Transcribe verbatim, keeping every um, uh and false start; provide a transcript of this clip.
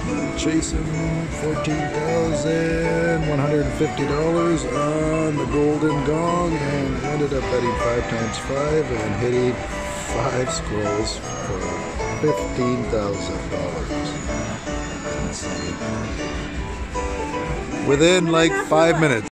chasing fourteen thousand one hundred fifty dollars on the golden gong, and ended up betting five times five and hitting five scrolls for fifteen thousand dollars. Within like five minutes.